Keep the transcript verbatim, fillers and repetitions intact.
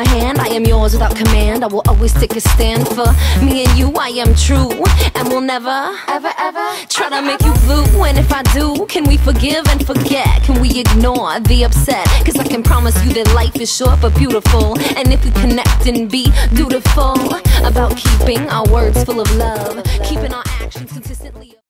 my hand, I am yours without command. I will always take a stand for me and you. I am true and will never, ever, ever try to make you blue. And if I do, can we forgive and forget? Can we ignore the upset? Cause I can promise you that life is short but beautiful. And if we connect and be dutiful about keeping our words full of love, keeping our actions consistent.